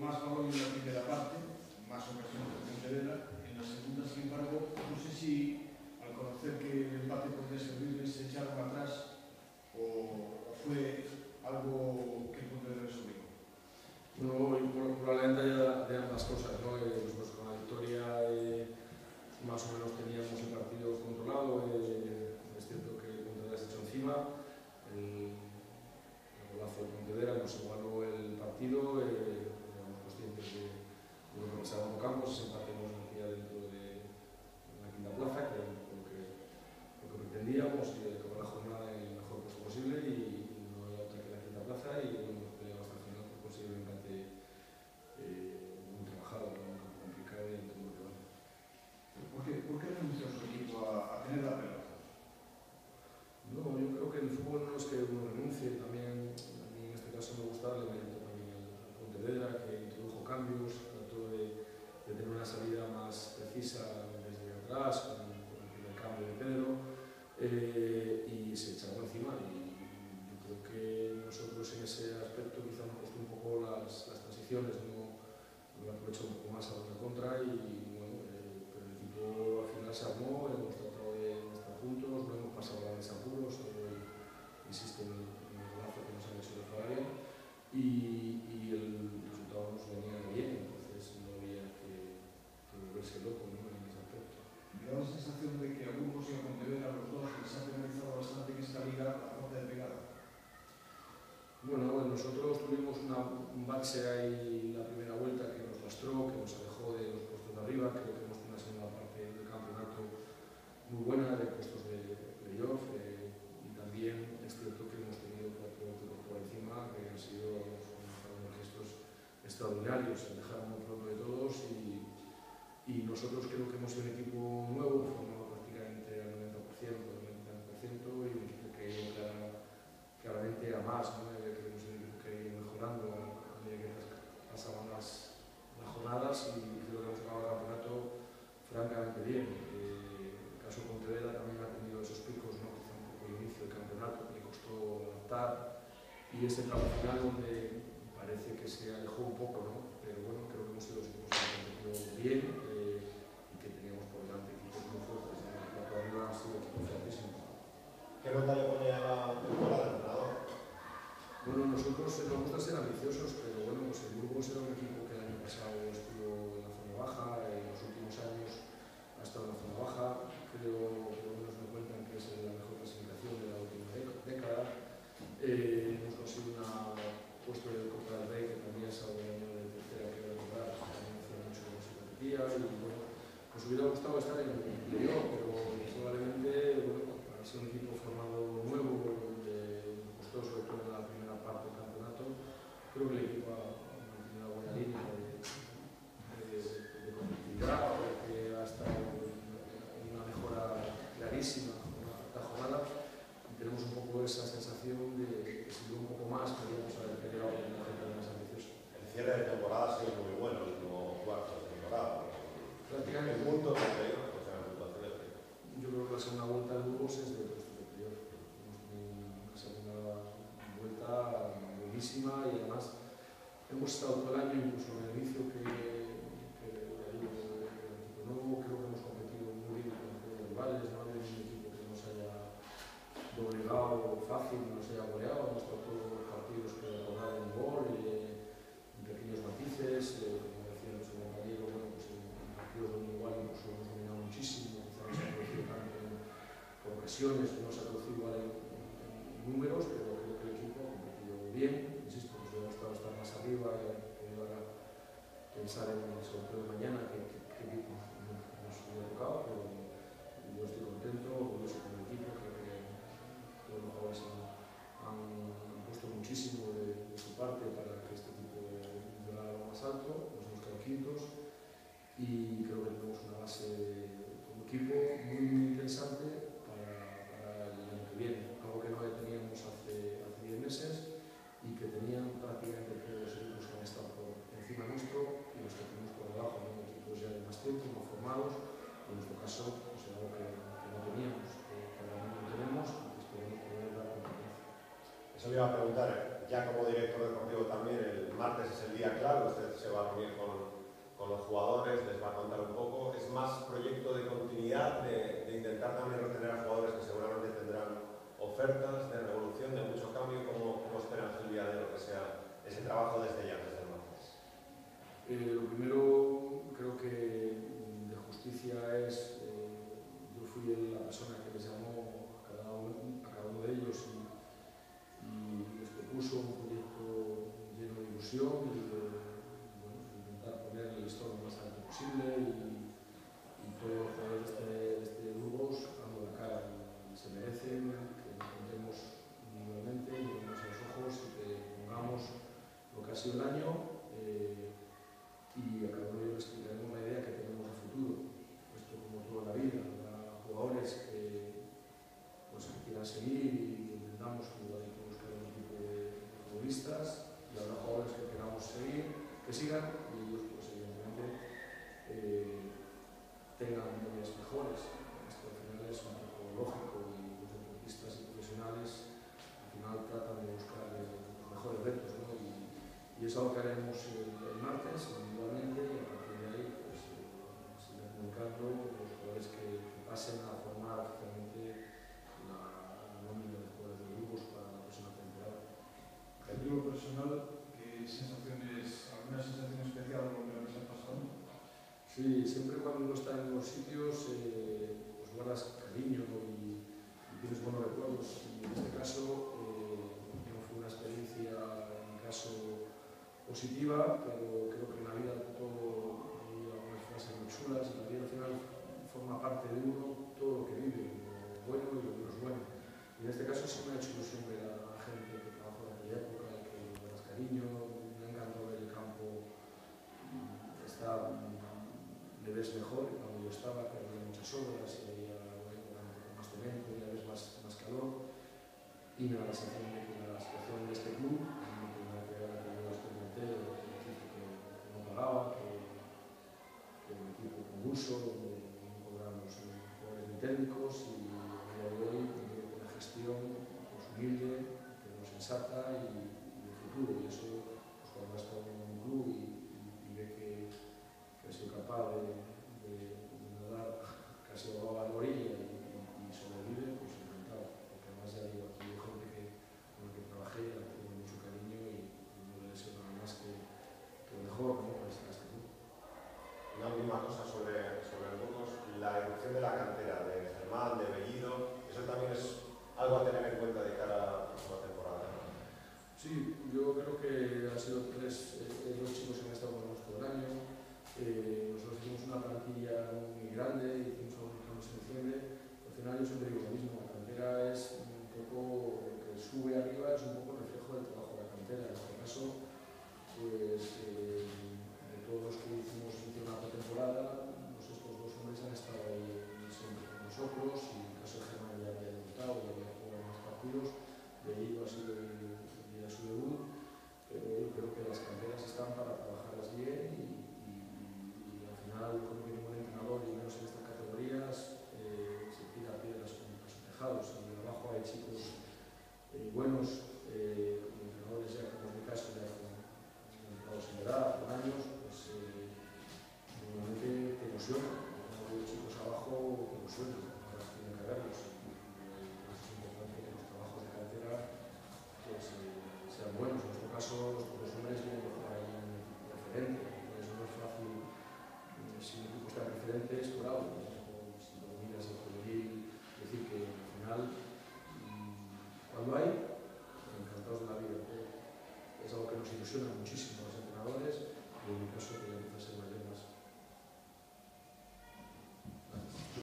más balón en la primera parte, más ocasiones de Pontevedra. En la segunda, sin embargo, no sé si al conocer que el empate podría servirles se echaron atrás o fue algo que Pontevedra resolvió. No, probablemente haya de ambas cosas, ¿no? Pues con la victoria más o menos teníamos el partido controlado. Es cierto que Pontevedra se echó encima. El golazo de Pontevedra nos igualó el partido. Éramos conscientes de lo que pasaba en Campos. Ese empate nos metía dentro de la quinta plaza, que era lo que pretendíamos, y acabar la jornada en el mejor puesto posible, y no había otra que la quinta plaza, y bueno, peleamos hasta el final por conseguir un empate muy trabajado, un campo complicado y en todo lo que vale. ¿Por qué renunció su equipo a tener la pelota? No, yo creo que el fútbol no es que uno renuncie. También a mí en este caso me gusta el elemento también al Pontevedra, que introdujo cambios, trató de tener una salida más precisa desde atrás, con el primer cambio de Pedro, y se echaron encima. Y yo creo que nosotros en ese aspecto quizá nos costó un poco las transiciones, no aprovechó un poco más a la contra, y bueno, pero el equipo al final se armó, hemos tratado de estar juntos, no hemos pasado grandes apuros, insisto en el golazo que nos han hecho de Fabio, y el resultado nos venía bien, entonces no había que volverse loco, ¿no?, en ese aspecto. Me da la sensación de que a Burgos y a Pontevedra, los dos, les ha penalizado bastante en esta liga la falta de pegada. Bueno, nosotros tuvimos un bache ahí la primera vuelta que nos lastró, que nos alejó de los puestos de arriba. Creo que hemos tenido una segunda parte del campeonato muy buena, de puestos de playoff, y también es cierto que hemos tenido 4 equipos por encima que han sido unos gestos extraordinarios, se dejaron muy pronto de todos, y nosotros creo que hemos sido un equipo nuevo, formado prácticamente al 90%, y un equipo que claramente a más, ¿no? Que hemos sido un equipo que ha ido mejorando a medida que pasaban las jornadas, y creo que hemos acabado el campeonato francamente bien. El caso de Pontevedra también ha tenido esos picos, ¿no? Quizá un poco el inicio del campeonato, que le costó adaptar, y ese tramo final donde parece que se alejó un poco, ¿no? Pero bueno, creo que hemos sido los equipos que han competido bien, y que teníamos por delante equipos muy fuertes. La arriba han sido equipos fuertísimos. ¿Qué nota le ponía a la temporada del entrenador? Bueno, nosotros nos gusta ser ambiciosos, pero bueno, pues el Burgos era un equipo que el año pasado estuvo en la zona baja, en los últimos años ha estado en la zona baja. Creo, por lo menos me cuentan que es la mejor clasificación de la última década. Hemos conseguido un puesto de Copa del Rey, que también es algo de tercera que recordar, que también hacía mucho que se repetía, y bueno, nos hubiera gustado estar en el interior, pero probablemente, bueno, para ser un equipo formado nuevo, costó sobre todo en la primera parte del campeonato. Creo que el equipo ha mantenido una buena línea de competitividad, que ha estado en una mejora clarísima con la cuarta jornada, y tenemos un poco esa sensación de que si hubo un poco más podríamos haber peleado en la gente más ambiciosa. El cierre de temporada ha sido muy bueno, el último cuarto de temporada. Prácticamente el punto de playoff, o sea, la puntuación de playoff. Yo creo que la segunda vuelta de Burgos es de puestos de playoff. Hemos tenido una segunda vuelta buenísima, y además hemos estado todo el año, incluso en el inicio que el equipo nuevo, creo que hemos competido muy bien con los rivales. No ha habido ningún equipo que nos haya doblegado fácil, no nos haya goleado. Hemos estado todos los partidos que rodaron un gol, en pequeños matices, como decía nuestro compañero. Bueno, pues en partidos donde igual incluso hemos dominado muchísimo, quizá no se ha producido tanto por ocasiones, no se ha producido igual en números, pero creo que el equipo ha competido bien. Insisto, nos hubiera gustado estar más arriba, y ahora pensar en el sorteo de mañana, que equipo nos hubiera tocado, pero yo estoy contento, orgulloso con el equipo. Creo que todos los jugadores han puesto muchísimo de su parte para que este equipo llegara a lo más alto. Nos hemos quedado quintos, y creo que tenemos una base como equipo muy interesante para el año que viene, algo que no teníamos hace 10 meses, y que tenían prácticamente todos los equipos que han estado por encima nuestro, y los que tenemos por debajo, ¿no? Equipos ya de más tiempo, más formados. En nuestro caso, pues es algo que no teníamos, que ahora mismo tenemos, y que esperemos poder dar competencia. Eso le iba a preguntar, ya como director deportivo también, el el martes es el día clave, usted se va a reunir con los jugadores, les va a contar un poco. Es más proyecto de continuidad, de intentar también retener a jugadores que seguramente tendrán ofertas de revolución, de mucho cambio. ¿Cómo espera Ángel Viadero que sea ese trabajo desde ya, desde el martes? Lo primero, creo que de justicia es, yo fui la persona que les llamó a cada uno de ellos y les propuso un proyecto lleno de ilusión y de intentar poner el listón lo más alto posible y todos los jugadores de este Burgos dando la cara y se merecen que nos contemos individualmente, miremos a los ojos y que pongamos lo que ha sido el año y a cada uno de ellos les explicaremos la idea que tenemos a futuro. Esto como toda la vida, habrá jugadores que quieran seguir y que entendamos que hay que buscar un tipo de futbolistas y habrá jugadores que queramos seguir, que sigan y ellos pues evidentemente tengan medidas mejores. Esto al final es un poco lógico y los deportistas y profesionales al final tratan de buscar los mejores retos, ¿no? Y es algo que haremos el martes individualmente y a partir de ahí pues seguir comunicando los jugadores que pasen a formar oficialmente la nómina de jugadores de grupos para la próxima temporada. A título personal, ¿qué sensaciones, alguna sensación especial con lo que se ha pasado? Sí, siempre cuando uno está en los sitios pues guardas cariño y tienes buenos recuerdos. Y en este caso no fue una experiencia, en mi caso, positiva, pero creo que en la vida todo, hay algunas frases muy chulas, y la vida al final forma parte de uno, todo lo que vive, lo bueno y lo menos bueno. Y en este caso sí me ha hecho ilusión ver a gente que trabajó en aquella época, que le das cariño, me ha encantado ver el campo, le ves mejor que cuando yo estaba, que había muchas obras y había más cemento y había más calor, y me da la sensación de que la situación de este club no tiene nada que ver con el experimenté, que no pagaba, que un equipo convulso, donde no cobramos jugadores ni técnicos, y a día de hoy creo que la gestión pues, humilde, pero sensata y de futuro, y eso pues, cuando has estado en un club y ve que ha sido capaz de nadar casi a la orilla y sobrevive, pues encantado, porque además ya digo, aquí hay gente con la que trabajé, a la que tengo mucho cariño y no le deseo nada más que lo mejor, ¿no? Para este club. Una última cosa sobre el Burgos, la evolución de la cantera, de Germán, de Bellido, eso también es algo a tener en cuenta de cara a la próxima temporada. Sí, yo creo que han sido dos chicos que han estado con nosotros todo el año. Nosotros hicimos una plantilla muy grande, hicimos algunos cambios en diciembre. Al final yo siempre digo lo mismo, la cantera es un poco lo que sube arriba, es un poco el reflejo del trabajo de la cantera. En este caso, pues de todos los que hicimos una pretemporada, pues estos dos hombres han estado ahí siempre con nosotros, y en el caso de Germán ya había debutado, ya había jugado más partidos, de ello ha sido su debut, pero yo creo que las canteras están para trabajarlas bien y al final yo creo que ningún entrenador, y menos en estas categorías, se tira piedras con los tejados, y abajo hay chicos buenos, entrenadores ya como en mi caso, ya con entrados en edad, con años, pues normalmente te ilusiona. Hay chicos abajo que ilusionan, ahora tienen que verlos, y es importante que los trabajos de cantera pues, sean buenos. En nuestro caso, los hombres vienen de jugar en un equipo referente, entonces no es fácil, si un equipo está referente es por algo, ¿no? Si lo miras el juvenil, decir que al final, cuando hay, encantados de la vida. Es algo que nos ilusiona muchísimo a los entrenadores,